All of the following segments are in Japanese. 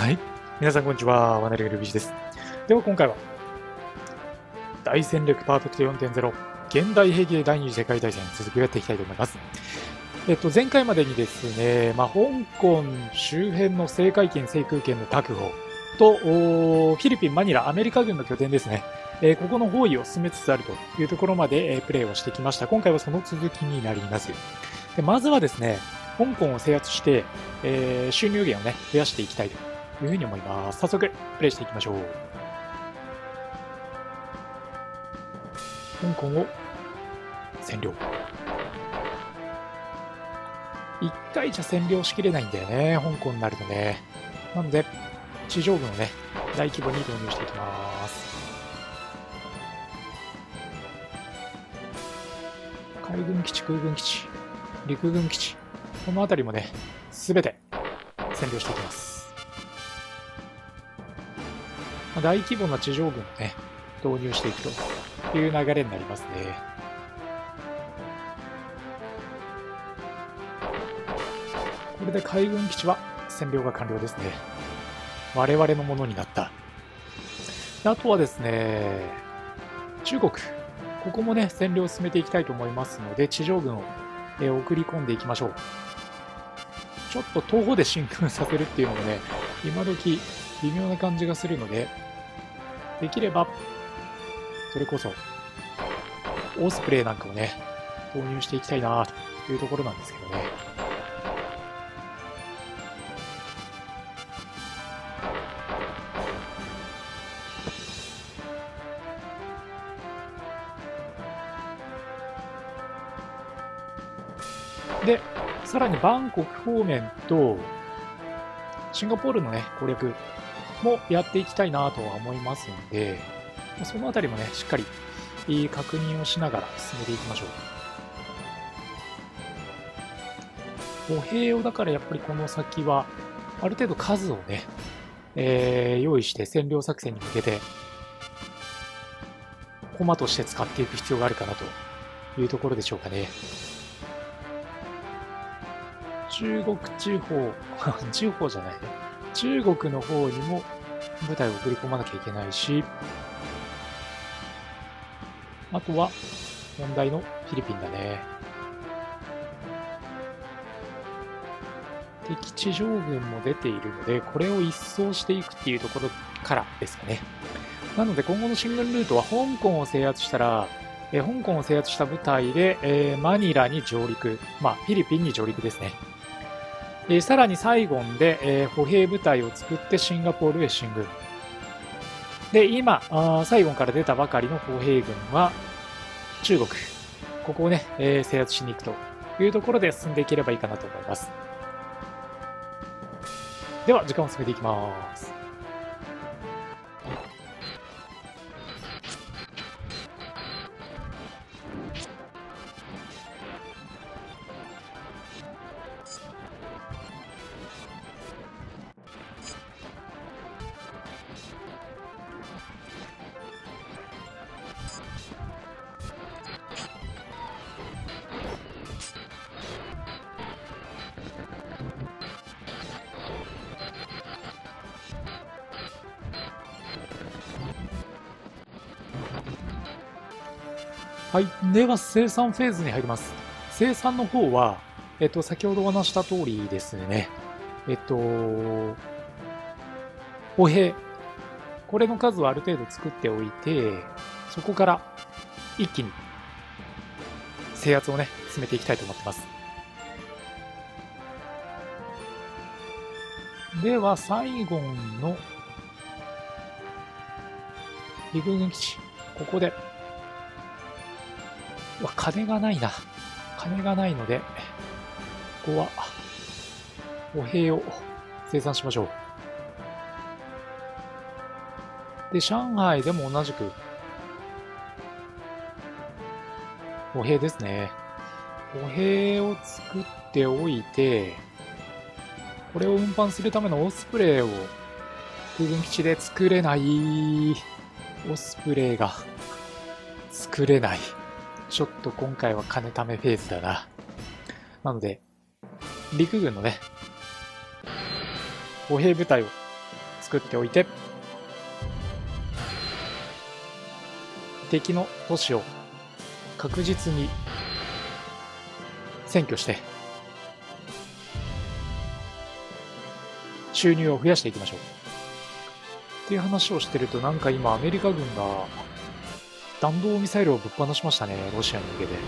はい。皆さんこんにちは。ワナリグルビーチです。では今回は、大戦略パーフェクト 4.0 現代兵器で第二次世界大戦続きをやっていきたいと思います。前回までにですね、香港周辺の制海権、制空権の確保と、フィリピン、マニラ、アメリカ軍の拠点ですね。ここの包囲を進めつつあるというところまで、プレーをしてきました。今回はその続きになります。でまずはですね、香港を制圧して、収入源をね、増やしていきたいというふうに思います。早速、プレイしていきましょう。香港を占領。一回じゃ占領しきれないんだよね、香港になるとね。なので、地上軍をね、大規模に導入していきます。海軍基地、空軍基地、陸軍基地、この辺りもね、すべて占領していきます。大規模な地上軍をね、導入していくという流れになりますね。これで海軍基地は占領が完了ですね。我々のものになった。あとはですね、中国。ここもね、占領を進めていきたいと思いますので、地上軍を送り込んでいきましょう。ちょっと東方で進軍させるっていうのもね、今時微妙な感じがするので、できれば、それこそ、オスプレイなんかをね、導入していきたいなというところなんですけどね。で、さらにバンコク方面と、シンガポールのね、攻略もやっていきたいなとは思いますので、そのあたりもね、しっかり確認をしながら進めていきましょう。歩兵をだからやっぱりこの先は、ある程度数をね、用意して占領作戦に向けて、駒として使っていく必要があるかなというところでしょうかね。中国地方、地方じゃないね。中国の方にも部隊を送り込まなきゃいけないし、あとは問題のフィリピンだね。敵地上軍も出ているので、これを一掃していくっていうところからですかね。なので今後の進軍ルートは香港を制圧したら、香港を制圧した部隊で、マニラに上陸、フィリピンに上陸ですね。さらにサイゴンで、歩兵部隊を作ってシンガポールへ進軍。で、今、サイゴンから出たばかりの歩兵軍は中国。ここをね、制圧しに行くというところで進んでいければいいかなと思います。では、時間を進めていきます。はい。では、生産フェーズに入ります。生産の方は、先ほどお話した通りですね。歩兵。これの数をある程度作っておいて、そこから一気に制圧をね、進めていきたいと思ってます。では、サイゴンの陸軍基地。ここで、金がないな。金がないので、ここは、歩兵を生産しましょう。で、上海でも同じく、歩兵ですね。歩兵を作っておいて、これを運搬するためのオスプレイを空軍基地で作れない。オスプレイが作れない。ちょっと今回は金貯めフェーズだな。なので、陸軍のね、歩兵部隊を作っておいて、敵の都市を確実に占拠して収入を増やしていきましょうっていう話をしてると、なんか今アメリカ軍が弾道ミサイルをぶっ放しましたね、ロシアに向けて。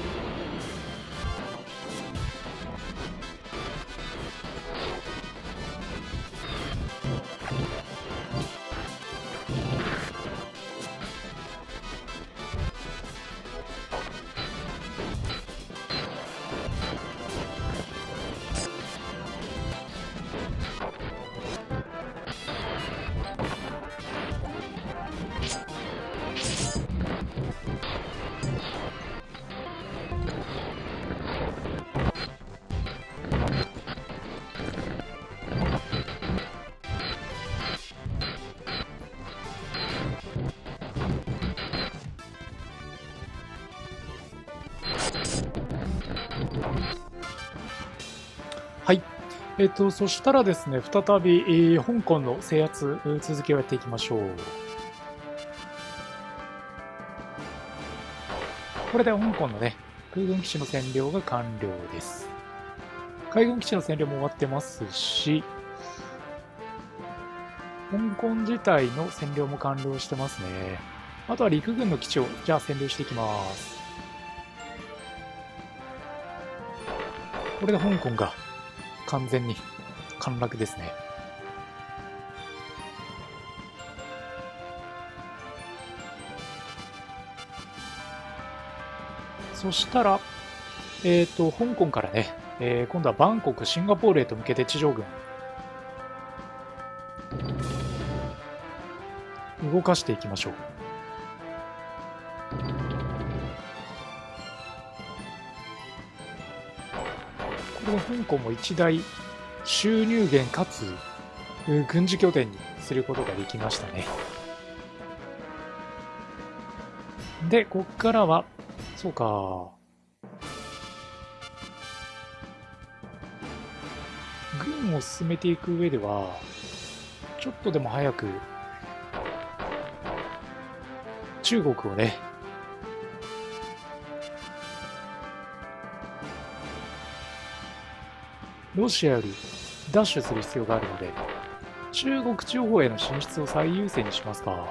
はい。そしたらですね、再び、香港の制圧、続きをやっていきましょう。これで香港のね、空軍基地の占領が完了です。海軍基地の占領も終わってますし、香港自体の占領も完了してますね。あとは陸軍の基地を、じゃあ占領していきます。これで香港が完全に陥落ですね。そしたら、香港からね、今度はバンコク、シンガポールへと向けて地上軍動かしていきましょう。これで香港も一大収入源かつ軍事拠点にすることができましたね。で、こっからは、そうか。軍を進めていく上では、ちょっとでも早く中国をね、ロシアより奪取する必要があるので、中国地方への進出を最優先にしますか。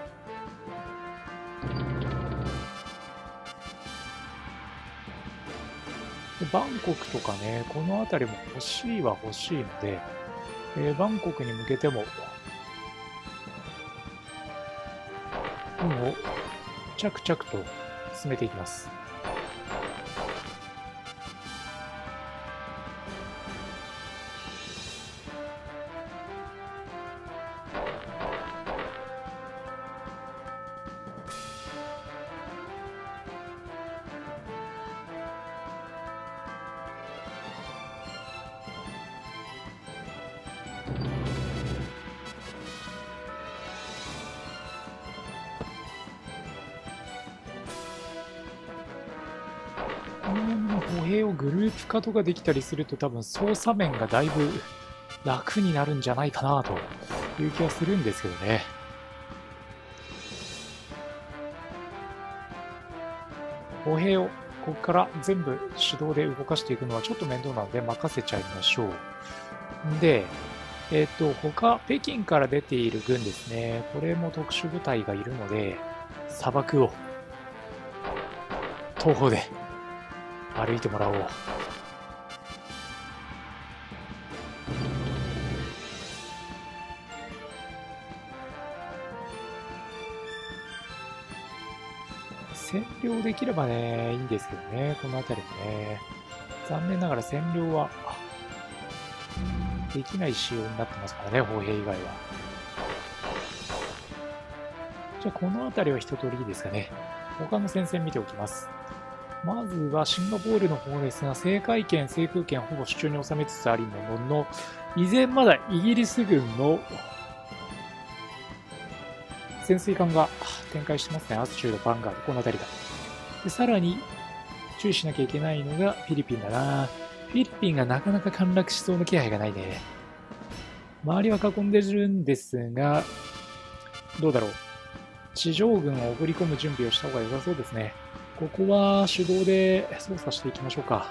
バンコクとかね、この辺りも欲しいは欲しいので、バンコクに向けても運を着々と進めていきます。歩兵をグループ化とかできたりすると多分操作面がだいぶ楽になるんじゃないかなという気はするんですけどね。歩兵をここから全部手動で動かしていくのはちょっと面倒なので任せちゃいましょう。で、他、北京から出ている軍ですね。これも特殊部隊がいるので、砂漠を徒歩で歩いてもらおう。占領できればね、いいんですけどね、この辺りもね。残念ながら占領はできない仕様になってますからね、歩兵以外は。じゃあこの辺りは一通りいいですかね。他の戦線見ておきます。まずはシンガポールの方ですが、制海権、制空権ほぼ手中に収めつつありものの、依然まだイギリス軍の潜水艦が展開してますね。アスチュード、バンガード、この辺りが。で、さらに注意しなきゃいけないのがフィリピンだな。フィリピンがなかなか陥落しそうな気配がないね。 周りは囲んでるんですが、どうだろう。地上軍を送り込む準備をした方が良さそうですね。ここは手動で操作していきましょうか。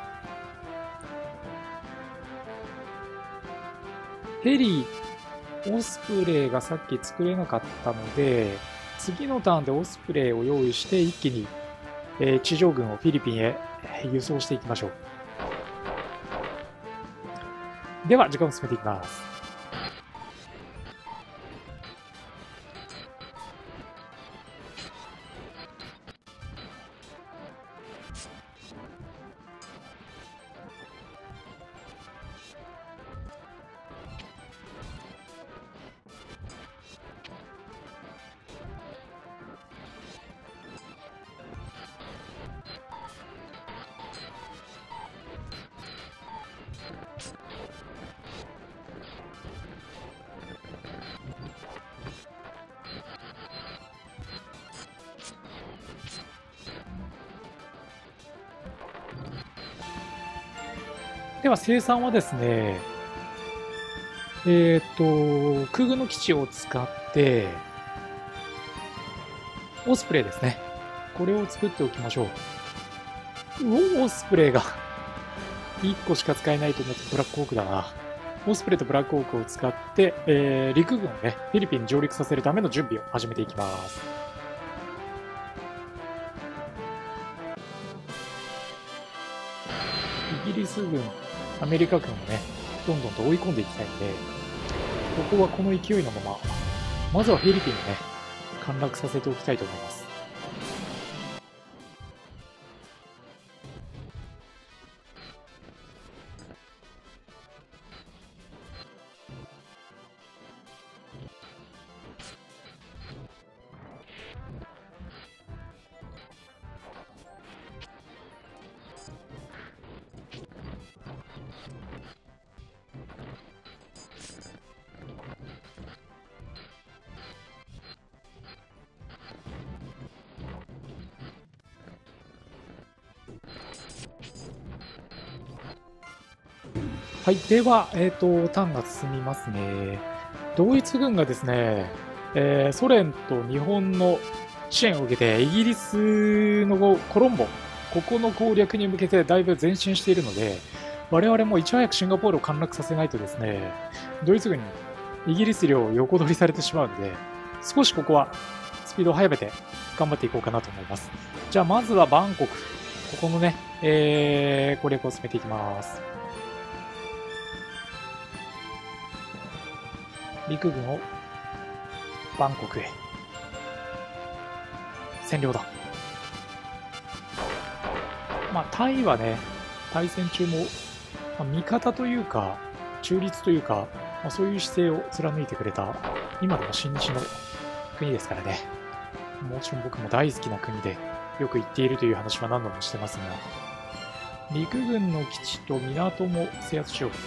ヘリ、オスプレイがさっき作れなかったので、次のターンでオスプレイを用意して一気に、地上軍をフィリピンへ輸送していきましょう。では時間を進めていきます。では生産はですね、空軍の基地を使って、オスプレイですね。これを作っておきましょう。オスプレイが1個しか使えないと思ってブラックホークだな。オスプレイとブラックホークを使って、陸軍をね、フィリピンに上陸させるための準備を始めていきます。イギリス軍、アメリカ軍をね、どんどんと追い込んでいきたいので、ここはこの勢いのまま、まずはフィリピンをね、陥落させておきたいと思います。はい、では、ターンが進みますね。ドイツ軍がですね、ソ連と日本の支援を受けて、イギリスのコロンボ、ここの攻略に向けてだいぶ前進しているので、我々もいち早くシンガポールを陥落させないとですね、ドイツ軍にイギリス領を横取りされてしまうので、少しここはスピードを速めて頑張っていこうかなと思います。じゃあまずはバンコク、ここのね、攻略を進めていきます。陸軍をバンコクへ占領だ。まあタイはね、対戦中も、味方というか中立というか、そういう姿勢を貫いてくれた今でも親日の国ですからね。もちろん僕も大好きな国でよく行っているという話は何度もしてますが、陸軍の基地と港も制圧しよう。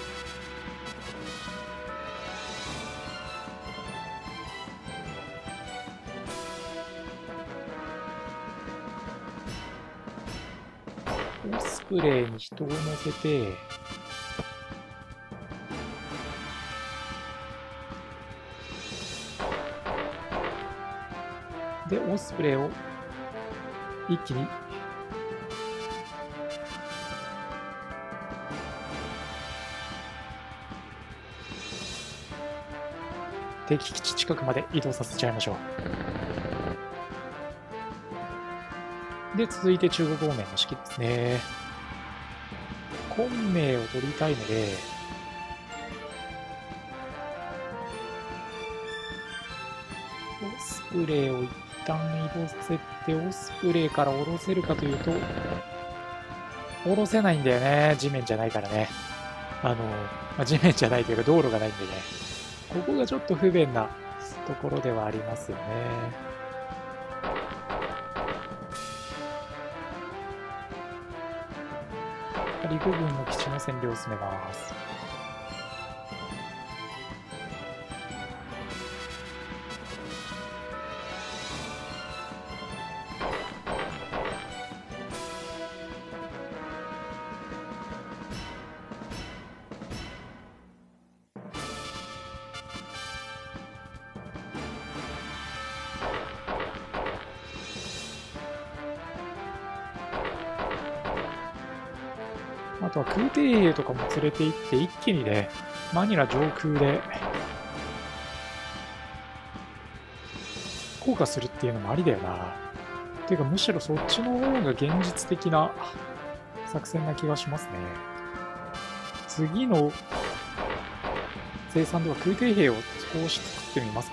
オスプレイに人を乗せて、で、オスプレイを一気に敵基地近くまで移動させちゃいましょう。で、続いて中国方面の指揮ですね。昆明を取りたいので、オスプレイを一旦移動させて、オスプレイから下ろせるかというと、下ろせないんだよね。地面じゃないからね。地面じゃないというか道路がないんでね。ここがちょっと不便なところではありますよね。陸軍の基地の占領を進めます。 あとは空挺兵とかも連れて行って一気にね、マニラ上空で降下するっていうのもありだよな。ていうかむしろそっちの方が現実的な作戦な気がしますね。次の生産では空挺兵を少し作ってみますか。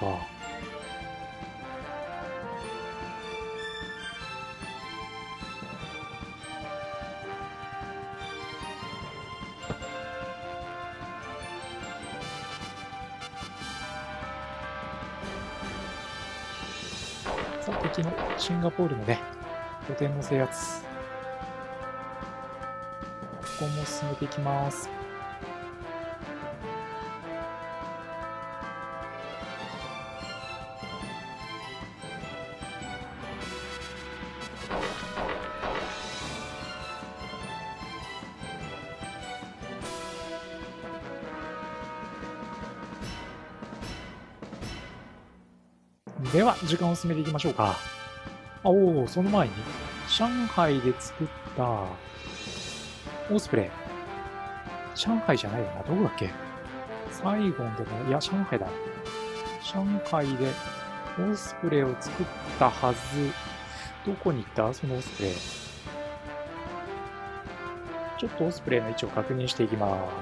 さあ、敵のシンガポールのね、拠点の制圧。ここも進めていきます。では、時間を進めていきましょうか。おお、その前に、上海で作ったオースプレイ。上海じゃないよな。どこだっけ？サイゴンでも、いや、上海だ。上海でオースプレイを作ったはず。どこに行ったそのオースプレイ。ちょっとオースプレイの位置を確認していきます。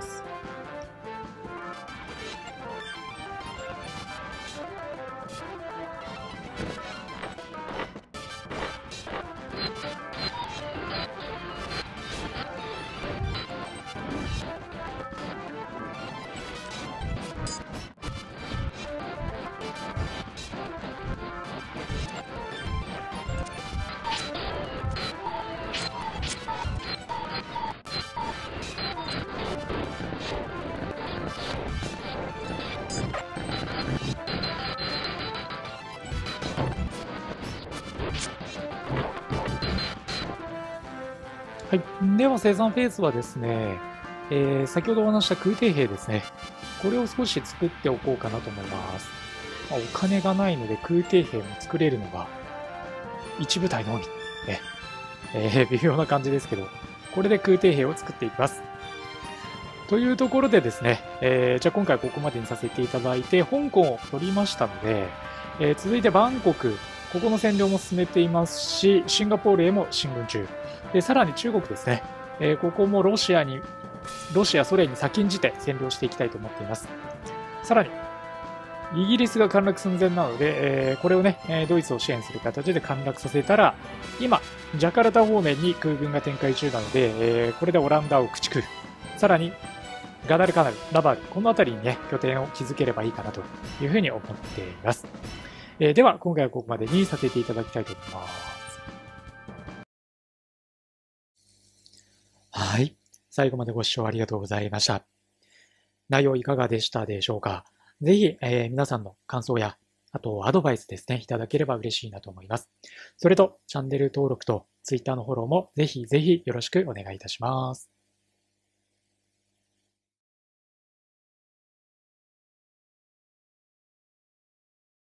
はい。では、生産フェーズはですね、先ほどお話した空挺兵ですね。これを少し作っておこうかなと思います。お金がないので空挺兵も作れるのが1部隊のみ。ね。微妙な感じですけど、これで空挺兵を作っていきます。というところでですね、じゃあ今回ここまでにさせていただいて、香港を取りましたので、続いてバンコク、ここの占領も進めていますし、シンガポールへも進軍中。で、さらに中国ですね。ここもロシア、ソ連に先んじて占領していきたいと思っています。さらに、イギリスが陥落寸前なので、これをね、ドイツを支援する形で陥落させたら、今、ジャカルタ方面に空軍が展開中なので、これでオランダを駆逐。さらに、ガダルカナル、ラバール、この辺りにね、拠点を築ければいいかなというふうに思っています。では、今回はここまでにさせていただきたいと思います。はい。最後までご視聴ありがとうございました。内容いかがでしたでしょうか？ぜひ、皆さんの感想や、あとアドバイスですね、いただければ嬉しいなと思います。それと、チャンネル登録と Twitter のフォローもぜひぜひよろしくお願いいたします。